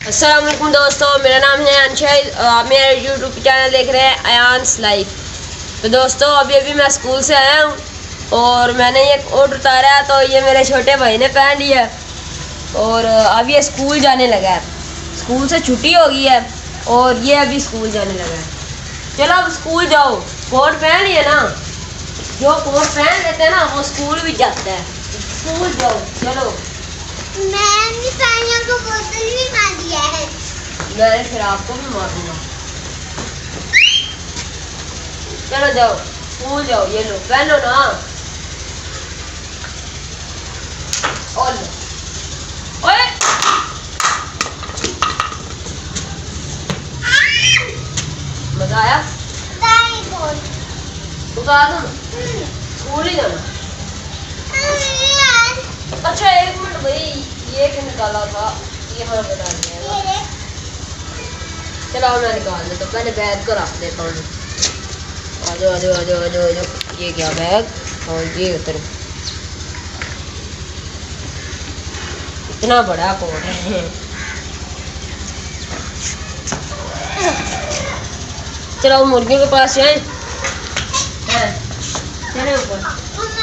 अस्सलाम वालेकुम दोस्तों, मेरा नाम है अनशद। आप मेरा यूट्यूब चैनल देख रहे हैं अयान्स लाइफ। तो दोस्तों अभी मैं स्कूल से आया हूँ और मैंने ये कोट उतारा है, तो ये मेरे छोटे भाई ने पहन लिया और अब ये स्कूल जाने लगा है। स्कूल से छुट्टी हो गई है और ये अभी स्कूल जाने लगा है। चलो अब स्कूल जाओ, कोट पहन लिया ना। जो कोट पहन लेते हैं ना वो स्कूल भी जाता है। स्कूल जाओ चलो। मैंने पानी को बोतल भी मार दिया है। मैंने फिर आपको भी मार दूंगा। चलो जाओ स्कूल जाओ। ये लो पहनो ना। और ओए मजा आया? उतार दो। स्कूल ही जाना। अच्छा एक मिनट भाई, ये क्या निकाला था? ये हमें बता दिया। चलो मैं निकाल देता हूँ, पहले बैग को रख देता हूँ। आ जाओ आ जाओ आ जाओ आ जाओ आ जाओ। ये क्या बैग? और ये उतर। इतना बड़ा कोट है। चलो मुर्गियों के पास जाए। चलो ऊपर।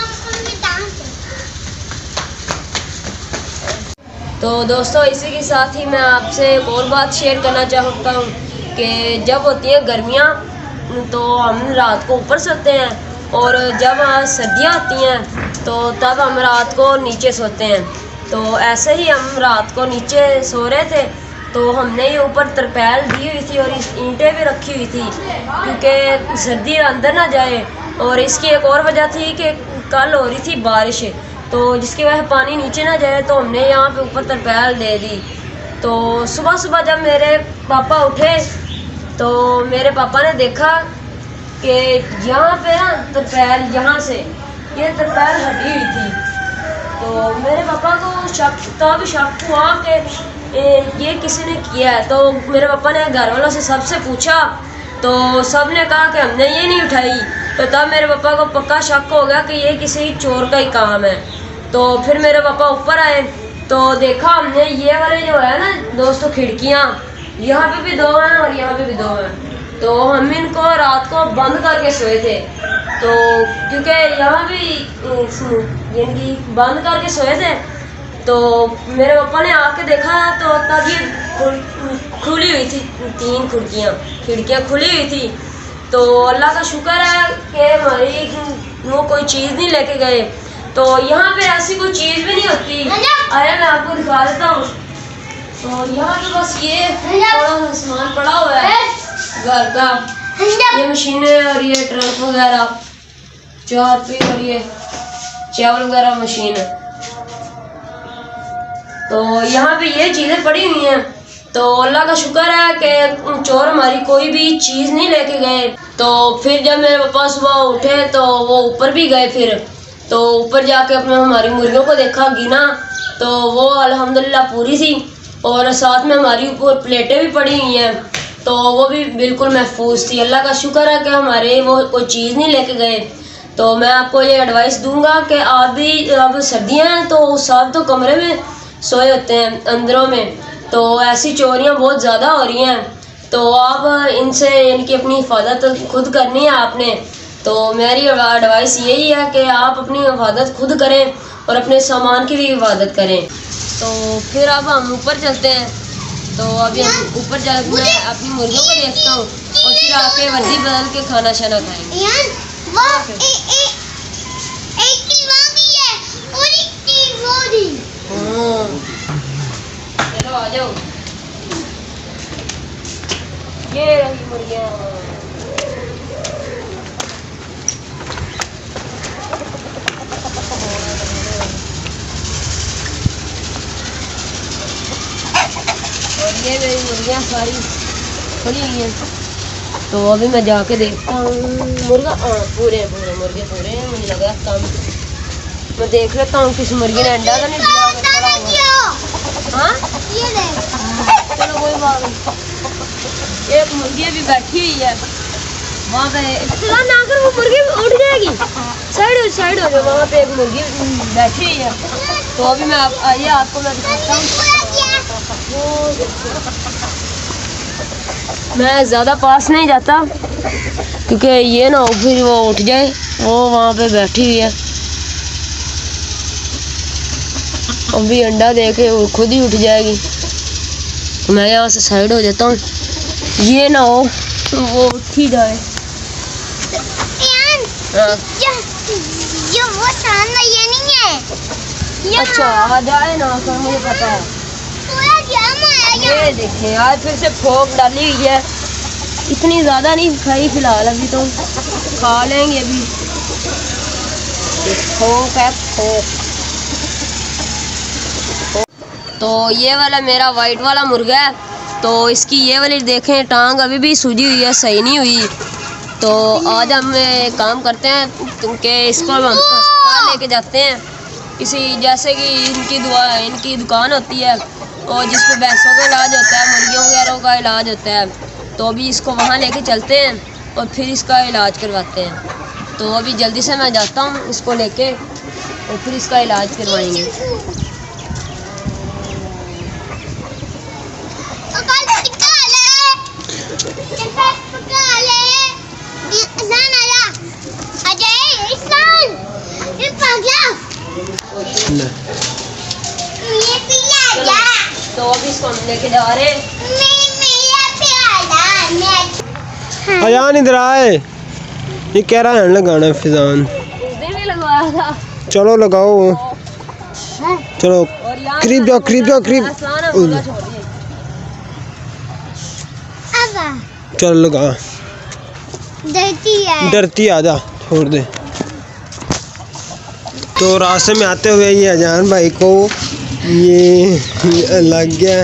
तो दोस्तों इसी के साथ ही मैं आपसे एक और बात शेयर करना चाहता हूँ कि जब होती है गर्मियाँ तो हम रात को ऊपर सोते हैं और जब सर्दियाँ आती हैं तो तब हम रात को नीचे सोते हैं। तो ऐसे ही हम रात को नीचे सो रहे थे तो हमने ये ऊपर तरपाल दी हुई थी और ईंटें भी रखी हुई थी क्योंकि सर्दी अंदर ना जाए। और इसकी एक और वजह थी कि कल हो रही थी बारिश, तो जिसकी वजह से पानी नीचे ना जाए तो हमने यहाँ पे ऊपर तरपाल दे दी। तो सुबह सुबह जब मेरे पापा उठे तो मेरे पापा ने देखा कि यहाँ पे ना तरपाल, यहाँ से ये तरपाल हटी हुई थी। तो मेरे पापा को शक हुआ कि ये किसी ने किया है। तो मेरे पापा ने घर वालों से सबसे पूछा तो सब ने कहा कि हमने ये नहीं उठाई। तो तब मेरे पापा को पक्का शक हो गया कि ये किसी चोर का ही काम है। तो फिर मेरे पापा ऊपर आए तो देखा हमने ये वाले जो है ना दोस्तों खिड़कियाँ, यहाँ पे भी दो हैं और यहाँ पे भी दो हैं। तो हम इनको रात को बंद करके सोए थे। तो क्योंकि यहाँ भी यानी बंद करके सोए थे तो मेरे पापा ने आके देखा तो तब ये खुली हुई थी, 3 खिड़कियाँ खुली हुई थी। तो अल्लाह का शुक्र है कि हमारी वो कोई चीज़ नहीं लेके गए। तो यहाँ पे ऐसी कोई चीज़ भी नहीं होती। अरे मैं आपको दिखा देता हूँ। तो यहाँ पे बस ये थोड़ा सा सामान पड़ा हुआ है घर का, ये मशीनें और ये ट्रक वगैरह, चारपी और ये चावल वगैरह मशीन है। तो यहाँ पे ये चीज़ें पड़ी हुई हैं। तो अल्लाह का शुक्र है कि चोर हमारी कोई भी चीज़ नहीं लेके गए। तो फिर जब मेरे पापा सुबह उठे तो वो ऊपर भी गए। फिर तो ऊपर जाके अपने हमारी मुर्गियों को देखा, गिना तो वो अल्हम्दुलिल्लाह पूरी थी और साथ में हमारी ऊपर प्लेटें भी पड़ी हुई हैं तो वो भी बिल्कुल महफूज थी। अल्लाह का शुक्र है कि हमारे वो कोई चीज़ नहीं लेके गए। तो मैं आपको ये एडवाइस दूंगा कि आप भी, अब सर्दियाँ हैं तो सब तो कमरे में सोए होते हैं अंदरों में, तो ऐसी चोरियाँ बहुत ज़्यादा हो रही हैं। तो आप इनसे इनकी अपनी हिफाजत खुद करनी है आपने। तो मेरी एडवाइस यही है कि आप अपनी हिफाजत खुद करें और अपने सामान की भी हिफाजत करें। तो फिर अब हम ऊपर चलते हैं। तो अभी हम ऊपर जाकर मैं अपनी मुर्गियों को देखता हूँ और फिर आके वर्दी बदल के खाना शाना खाएंगे। चलो आ जाओ। ये रही मुर्गियाँ। और ये मेरी मुर्गियाँ सारी खुली हुई हैं। तो अभी मैं जाके देखता हूँ मुर्गा। पूरे मुर्गे पूरे हैं। मुझे लगा काम मैं देख लेता हूँ किस मुर्गी ने अंडा तो नहीं दिया। हाँ चलो कोई बात नहीं। एक मुर्गी अभी बैठी हुई है वहाँ पे। चला ना कर, वो मुर्गी उठ जाएगी। साइड हो जाओ। वहाँ पे एक मुर्गी बैठी हुई है। तो अभी मैं आइए आपको मैं दिखाता हूँ। मैं ज़्यादा पास नहीं जाता क्योंकि ये ना हो फिर वो उठ जाए, वो वहाँ पे बैठी हुई है। अभी अंडा दे के वो खुद ही उठ जाएगी। मैं यहाँ से साइड हो जाता हूँ, ये ना हो वो उठ ही जाए। ये वो सामने ये नहीं है। अच्छा आ जाए ना, तो मुझे पता है। ये देखें आज फिर से फोक डाली हुई है। इतनी ज़्यादा नहीं खाई फिलहाल, अभी तो खा लेंगे। अभी फोक है फोक। तो ये वाला मेरा वाइट वाला मुर्गा है। तो इसकी ये वाली देखें टांग अभी भी सूजी हुई है, सही नहीं हुई। तो आज हम काम करते हैं क्योंकि इसको हम अस्पताल लेके जाते हैं। किसी जैसे कि इनकी दुकान होती है और जिस पे भैंसों का इलाज होता है, मुर्गियों वगैरह का इलाज होता है। तो अभी इसको वहाँ लेके चलते हैं और फिर इसका इलाज करवाते हैं। तो अभी जल्दी से मैं जाता हूँ इसको लेके और फिर इसका इलाज करवाएंगे। तो अभी इसको हम लेके जा रहे हैं। अयान इधर आए, ये कह रहा है लगाना फिजान। नहीं लगवाया था। चलो लगाओ, चलो करीब जाओ करीब जाओ करीब। चल लगा, डरती आजा छोड़ दे। तो रास्ते में आते हुए ये अजान भाई को ये लग गया,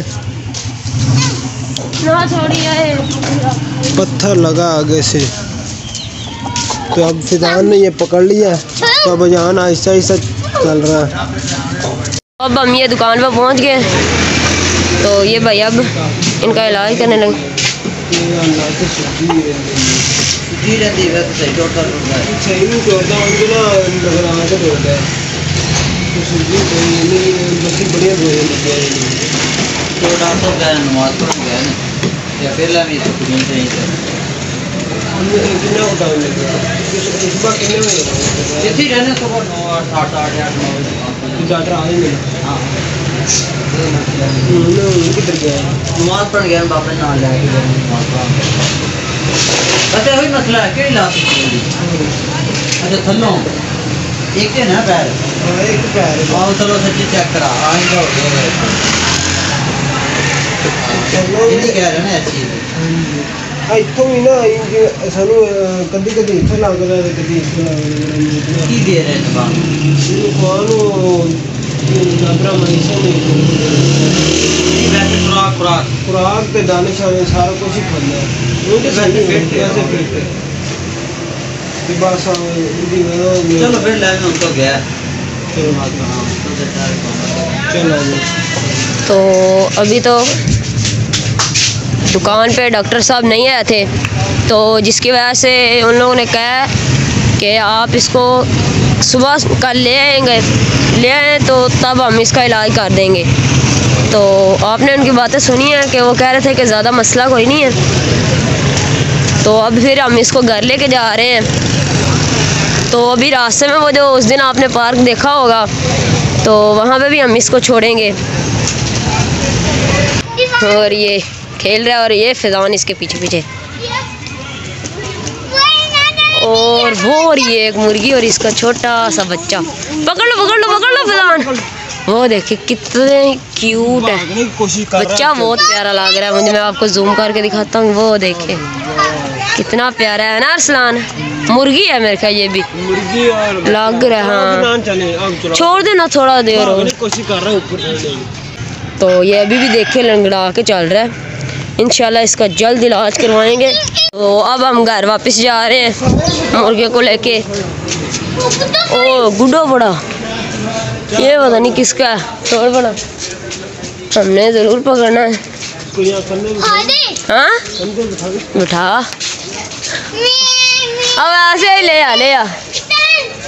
पत्थर लगा आगे से। तो अब फिजान ने ये पकड़ लिया, तो अब अजान आहिस्ता आहिस्ता चल रहा है। अब हम ये दुकान पर पहुंच गए। तो ये भाई अब इनका इलाज करने लगे। किधर गया नमाज पढ़ गया बाबा नाल लेके अच्छा वही मसला है कि ला अच्छा थल्लो एक है ना पैर एक पैर आओ चलो सच्ची चेक करा आएगा हो गया ये कह रहे हैं ऐसी इतों ही ना सानू कदी कदी इत्थे लगदा ते कदी इत्थे लगदा की दे रहे हैं दुकान नादरा मनीषा में खुराक पे दाने शाने सारा कुछ ही खाना है। चलो फिर ले तो गया। चलो तो अभी तो दुकान पे डॉक्टर साहब नहीं आए थे, तो जिसकी वजह से उन लोगों ने कहा कि आप इसको सुबह कल ले आए तो तब हम इसका इलाज कर देंगे। तो आपने उनकी बातें सुनी है कि वो कह रहे थे कि ज़्यादा मसला कोई नहीं है। तो अब फिर हम इसको घर लेके जा रहे हैं। तो अभी रास्ते में वो जो उस दिन आपने पार्क देखा होगा, तो वहाँ पे भी हम इसको छोड़ेंगे। और ये खेल रहा है और ये फिजान इसके पीछे पीछे, और वो और ये एक मुर्गी और इसका छोटा सा बच्चा। पकड़ लो फिजान। वो देखिए कितने क्यूट है, बच्चा बहुत प्यारा लग रहा है मुझे। मैं आपको जूम करके दिखाता हूँ। वो देखिए कितना प्यारा है ना अरसलान। मुर्गी है मेरे ख्याल ये भी मुर्गी और लग रहा है। हाँ छोड़ देना थोड़ा देर और कोशिश कर रहा है ऊपर। तो ये अभी भी देखिए लंगड़ा के चल रहा है। इंशाल्लाह इसका जल्द इलाज करवाएंगे। तो अब हम घर वापस जा रहे हैं मुर्गे को लेके। ओ गुड्डो बड़ा, ये पता नहीं किसका है, छोड़ बड़ा, हमने ज़रूर पकड़ना है। हाँ बिठा, अब ऐसे ही ले आ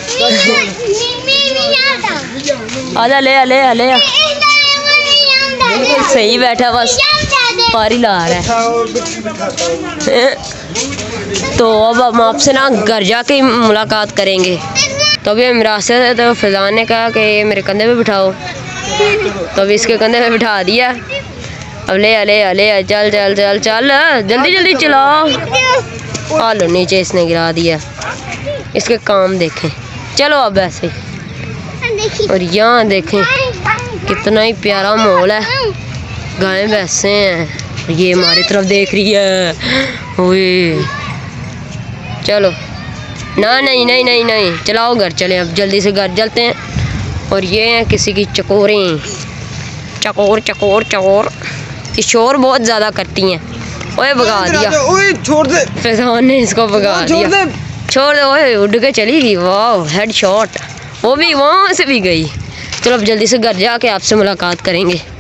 आजा ले आ बिल्कुल सही बैठा, बस पारी ला रहा है। तो अब हम आपसे ना घर जाके मुलाकात करेंगे। तो अभी हम रास्ते से, तो फिजान ने कहा कि ये मेरे कंधे पे बिठाओ, तो अभी इसके कंधे पे बिठा दिया। अब ले चल चल चल चल जल्दी जल्दी चलाओ। आलो नीचे इसने गिरा दिया, इसके काम देखें। चलो अब ऐसे, और यहाँ देखें कितना ही प्यारा माहौल है, गायें भैंसे हैं, ये हमारी तरफ देख रही है। ओए चलो ना, नहीं चलाओ घर चलें, अब जल्दी से घर चलते हैं। और ये हैं किसी की चकोरें, चकोर ये शोर बहुत ज़्यादा करती हैं। ओए भगा दिया, ओए छोड़ दे, फैजान ने इसको भगा दिया। छोड़ दे, ओए उड़ के चली गई, वाह हेड शॉट, वो भी वहाँ से भी गई। चलो अब जल्दी से घर जाके आपसे मुलाकात करेंगे।